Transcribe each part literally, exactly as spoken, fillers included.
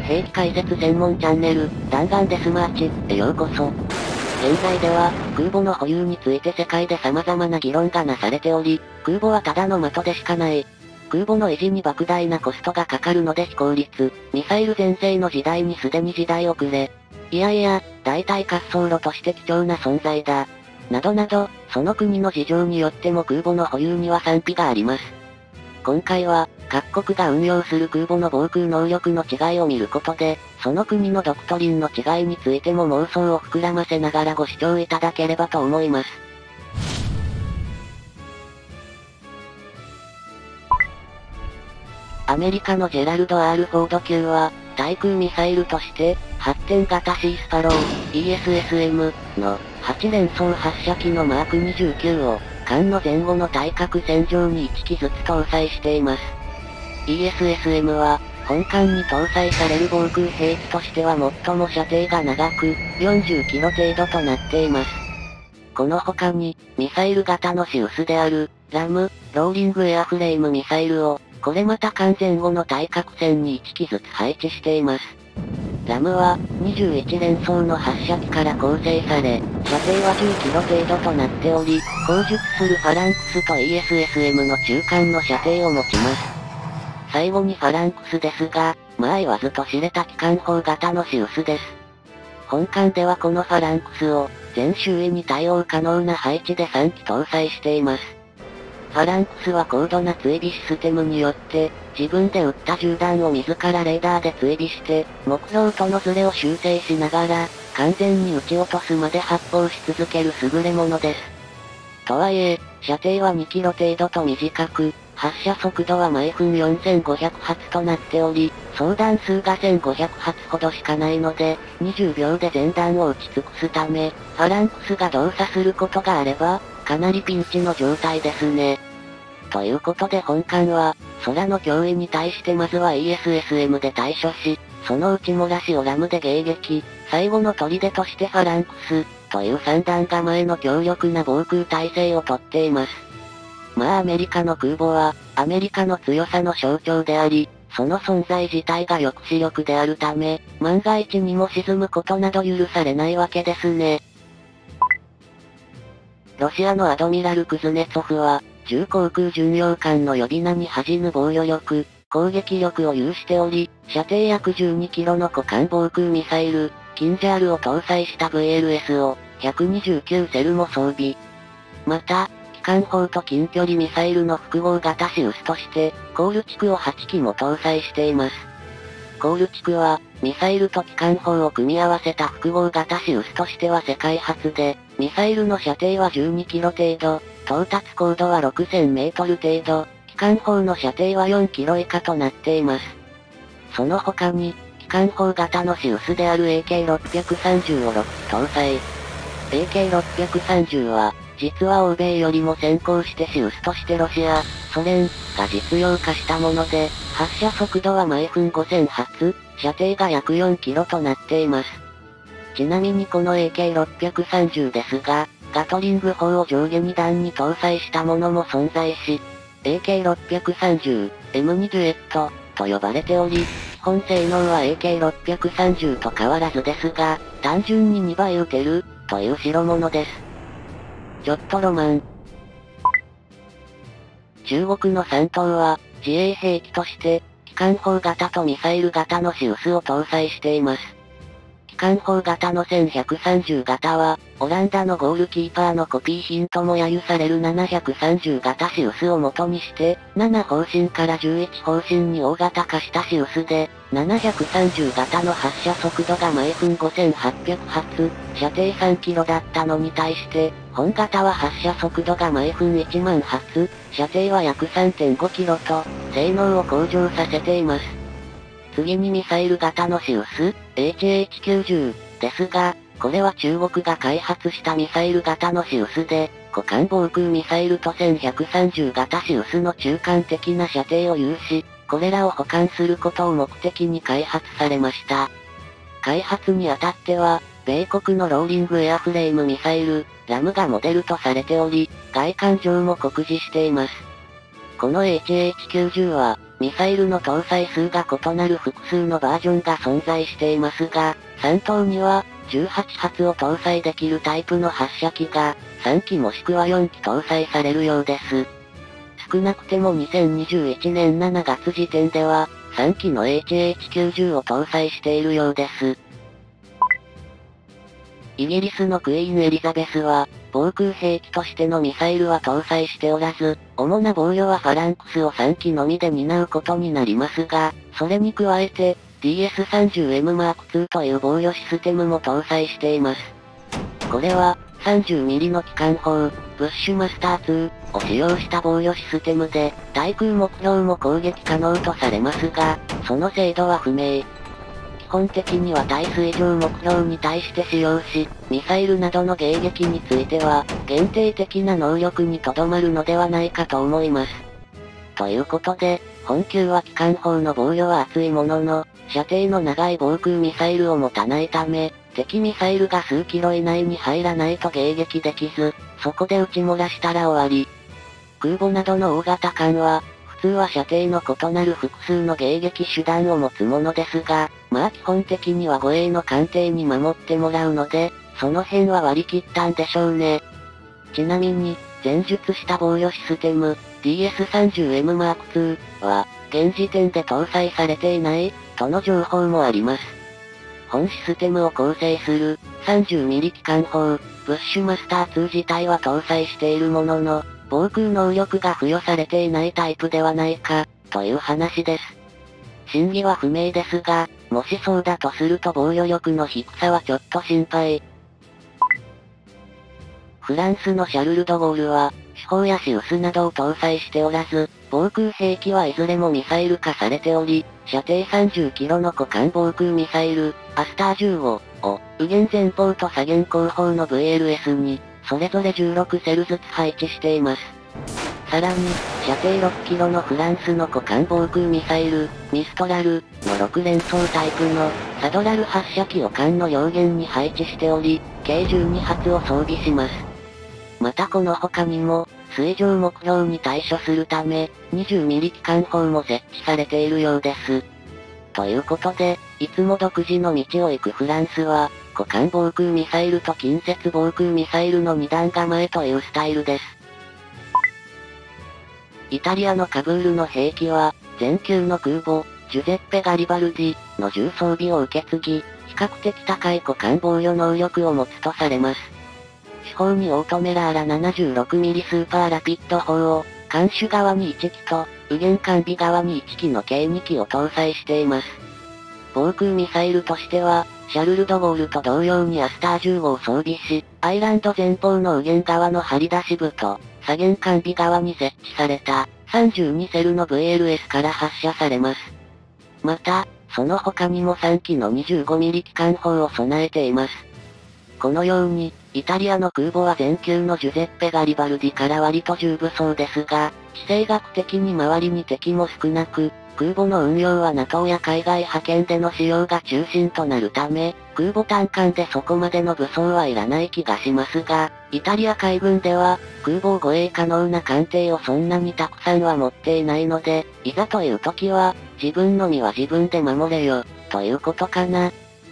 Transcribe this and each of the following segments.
兵器解説専門チャンネル、弾丸デスマーチへようこそ。現在では、空母の保有について世界で様々な議論がなされており、空母はただの的でしかない。空母の維持に莫大なコストがかかるので非効率、ミサイル全盛の時代にすでに時代遅れ。いやいや、代替滑走路として貴重な存在だ。などなど、その国の事情によっても空母の保有には賛否があります。今回は、各国が運用する空母の防空能力の違いを見ることで、その国のドクトリンの違いについても妄想を膨らませながらご視聴いただければと思います。アメリカのジェラルド・ アール・フォード級は、対空ミサイルとして、発展型シースパロー、イーエスエスエム のはち連装発射機のマークにじゅうきゅうを、艦の前後の対角線上にいち機ずつ搭載しています。イーエスエスエム は、本艦に搭載される防空兵器としては最も射程が長く、よんじゅっキロ程度となっています。この他に、ミサイル型のシウスである、ラム、ローリングエアフレームミサイルを、これまた艦前後の対角線にいち機ずつ配置しています。ラムは、にじゅういち連装の発射機から構成され、射程はじゅっキロ程度となっており、後述するファランクスと イーエスエスエム の中間の射程を持ちます。最後にファランクスですが、まあ言わずと知れた機関砲型のシウスです。本艦ではこのファランクスを、全周囲に対応可能な配置でさん機搭載しています。ファランクスは高度な追尾システムによって、自分で撃った銃弾を自らレーダーで追尾して、目標とのズレを修正しながら、完全に撃ち落とすまで発砲し続ける優れものです。とはいえ、射程はにキロ程度と短く、発射速度は毎分よんせんごひゃく発となっており、総弾数がせんごひゃく発ほどしかないので、にじゅう秒で全弾を撃ち尽くすため、ファランクスが動作することがあれば、かなりピンチの状態ですね。ということで本艦は、空の脅威に対してまずは イーエスエスエム で対処し、その撃ち漏らしをラムで迎撃、最後の砦としてファランクス、という三段構えの強力な防空体制をとっています。まあアメリカの空母は、アメリカの強さの象徴であり、その存在自体が抑止力であるため、万が一にも沈むことなど許されないわけですね。ロシアのアドミラル・クズネツォフは、重航空巡洋艦の呼び名に恥じぬ防御力、攻撃力を有しており、射程約じゅうにキロの股間防空ミサイル、キンジャールを搭載した ブイエルエス を、ひゃくにじゅうきゅうセルも装備。また、機関砲と近距離ミサイルの複合型シウスとして、コールチクをはち機も搭載しています。コールチクは、ミサイルと機関砲を組み合わせた複合型シウスとしては世界初で、ミサイルの射程はじゅうにキロ程度、到達高度はろくせんメートル程度、機関砲の射程はよんキロ以下となっています。その他に、機関砲型のシウスである エーケーろっぴゃくさんじゅう をろっ機搭載。エーケーろっぴゃくさんじゅう は、実は欧米よりも先行してシウスとしてロシア、ソ連が実用化したもので、発射速度は毎分ごせん発、射程が約よんキロとなっています。ちなみにこの エーケーろっぴゃくさんじゅう ですが、ガトリング砲を上下に段に搭載したものも存在し、エーケーろっぴゃくさんじゅう、エムに デュエット、と呼ばれており、基本性能は エーケーろっぴゃくさんじゅう と変わらずですが、単純ににばい撃てる、という代物です。ちょっとロマン。中国の山東は、自衛兵器として、機関砲型とミサイル型のシウスを搭載しています。機関砲型のせんひゃくさんじゅう型は、オランダのゴールキーパーのコピー品とも揶揄されるななひゃくさんじゅう型シウスを元にして、なな方針からじゅういち方針に大型化したシウスで、ななひゃくさんじゅう型の発射速度が毎分ごせんはっぴゃく発、射程さんキロだったのに対して、本型は発射速度が毎分いちまん発、射程は約 さんてんごキロと、性能を向上させています。次にミサイル型のシウス、エイチエイチきゅうじゅう、ですが、これは中国が開発したミサイル型のシウスで、股間防空ミサイルとせんひゃくさんじゅう型シウスの中間的な射程を有し、これらを補完することを目的に開発されました。開発にあたっては、米国のローリングエアフレームミサイル、ラムがモデルとされており、外観上も酷似しています。この エイチエイチきゅうじゅう は、 ミサイルの搭載数が異なる複数のバージョンが存在していますが、さんとうには、じゅうはちはつを搭載できるタイプの発射機が、さんきもしくはよんき搭載されるようです。少なくてもにせんにじゅういちねんしちがつ時点では、さんきの エイチエイチきゅうじゅう を搭載しているようです。イギリスのクイーンエリザベスは、防空兵器としてのミサイルは搭載しておらず、主な防御はファランクスをさんきのみで担うことになりますが、それに加えて、ディーエスさんじゅうエムマークツー という防御システムも搭載しています。これは、さんじゅうミリの機関砲、ブッシュマスターツーを使用した防御システムで、対空目標も攻撃可能とされますが、その精度は不明。基本的には対水上目標に対して使用し、ミサイルなどの迎撃については、限定的な能力にとどまるのではないかと思います。ということで、本級は機関砲の防御は厚いものの、射程の長い防空ミサイルを持たないため、敵ミサイルが数キロ以内に入らないと迎撃できず、そこで撃ち漏らしたら終わり。空母などの大型艦は、普通は射程の異なる複数の迎撃手段を持つものですが、まあ基本的には護衛の艦艇に守ってもらうので、その辺は割り切ったんでしょうね。ちなみに、前述した防御システム、ディーエスさんじゅうエムマークツー は、現時点で搭載されていない、との情報もあります。本システムを構成する、さんじゅうミリ機関砲、ブッシュマスターツー自体は搭載しているものの、防空能力が付与されていないタイプではないか、という話です。真偽は不明ですが、もしそうだとすると防御力の低さはちょっと心配。フランスのシャルル・ド・ゴールは、主砲やシウスなどを搭載しておらず、防空兵器はいずれもミサイル化されており、射程さんじゅっキロの股間防空ミサイル、アスターじゅうごを、右舷前方と左舷後方の ブイエルエス に、それぞれじゅうろくセルずつ配置しています。さらに、射程ろっキロのフランスの股間防空ミサイル、ミストラルのろく連装タイプのサドラル発射機を艦の両舷に配置しており、計じゅうにはつを装備します。またこの他にも、水上目標に対処するため、にじゅうミリ機関砲も設置されているようです。ということで、いつも独自の道を行くフランスは、股間防空ミサイルと近接防空ミサイルの二段構えというスタイルです。イタリアのカブールの兵器は、前級の空母、ジュゼッペ・ガリバルディの重装備を受け継ぎ、比較的高い股間防御能力を持つとされます。主砲にオートメラーラ ななじゅうろくミリ スーパーラピッド砲を、艦首側にいちきと、右舷艦尾側にいちきの計にきを搭載しています。防空ミサイルとしては、シャルル・ド・ゴールと同様にアスターじゅうごを装備し、アイランド前方の右舷側の張り出し部と、左舷艦尾側に設置された、さんじゅうにセルの ブイエルエス から発射されます。また、その他にもさんきのにじゅうごミリ機関砲を備えています。このように、イタリアの空母は前級のジュゼッペ・ガリバルディから割と重武装ですが、地政学的に周りに敵も少なく、空母の運用は ナトー や海外派遣での使用が中心となるため、空母単艦でそこまでの武装はいらない気がしますが、イタリア海軍では、空母を護衛可能な艦艇をそんなにたくさんは持っていないので、いざという時は、自分の身は自分で守れよ、ということかな。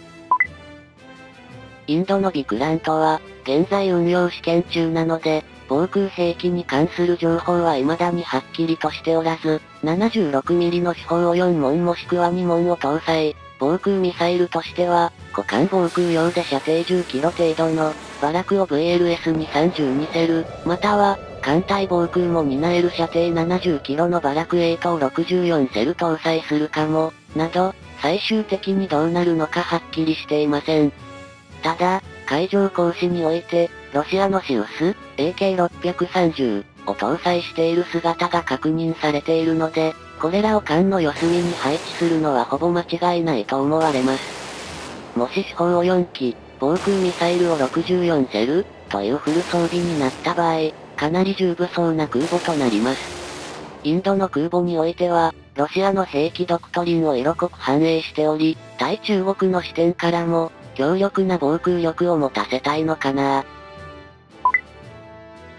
インドのビクラントは、現在運用試験中なので、防空兵器に関する情報は未だにはっきりとしておらず、ななじゅうろくミリの主砲をよんもんもしくはにもんを搭載、防空ミサイルとしては、股間防空用で射程じゅっキロ程度の、バラクを ブイエルエス にさんじゅうにセル、または、艦隊防空も担える射程ななじゅっキロのバラクエイトをろくじゅうよんセル搭載するかも、など、最終的にどうなるのかはっきりしていません。ただ、海上行使において、ロシアのシウス、エーケーろっぴゃくさんじゅう を搭載している姿が確認されているので、これらを艦の四隅に配置するのはほぼ間違いないと思われます。もし主砲をよんき、防空ミサイルをろくじゅうよんセル、というフル装備になった場合、かなり重武装な空母となります。インドの空母においては、ロシアの兵器ドクトリンを色濃く反映しており、対中国の視点からも、強力な防空力を持たせたいのかな。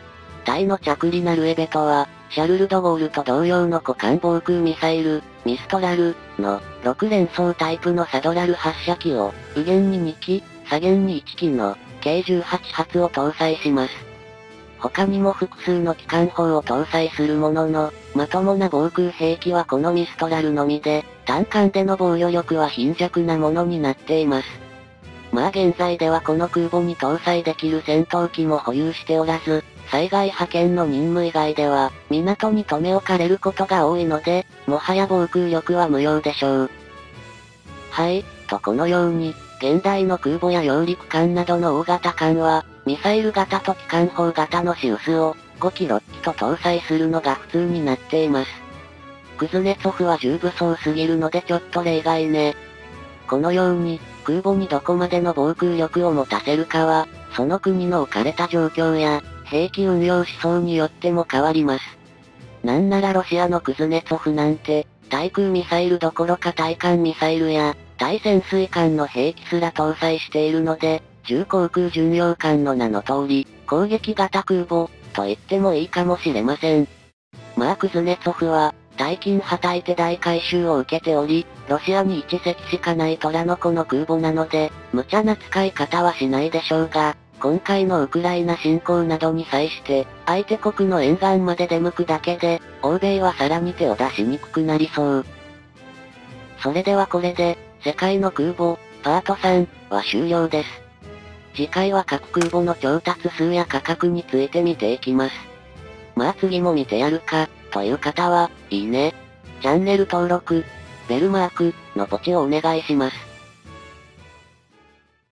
タイの着離ナルエベとは、シャルル・ド・ゴールと同様の股間防空ミサイル、ミストラルのろく連装タイプのサドラル発射機を、右舷にに機、左舷にいち機の計じゅうはち発を搭載します。他にも複数の機関砲を搭載するものの、まともな防空兵器はこのミストラルのみで、単艦での防御力は貧弱なものになっています。まあ現在ではこの空母に搭載できる戦闘機も保有しておらず、災害派遣の任務以外では、港に留め置かれることが多いので、もはや防空力は無用でしょう。はい、とこのように、現代の空母や揚陸艦などの大型艦は、ミサイル型と機関砲型のシウスをご機ろっ機と搭載するのが普通になっています。クズネツォフは重武装すぎるのでちょっと例外ね。このように、空母にどこまでの防空力を持たせるかは、その国の置かれた状況や、兵器運用思想によっても変わります。なんならロシアのクズネツォフなんて、対空ミサイルどころか対艦ミサイルや、対潜水艦の兵器すら搭載しているので、重航空巡洋艦の名の通り、攻撃型空母、と言ってもいいかもしれません。まあクズネツォフは、大金はたいて大改修を受けており、ロシアにいち隻しかない虎の子の空母なので、無茶な使い方はしないでしょうが、今回のウクライナ侵攻などに際して、相手国の沿岸まで出向くだけで、欧米はさらに手を出しにくくなりそう。それではこれで、世界の空母、パートさんは終了です。次回は各空母の調達数や価格について見ていきます。まあ次も見てやるか、という方は、いいね、チャンネル登録、ベルマークのポチをお願いします。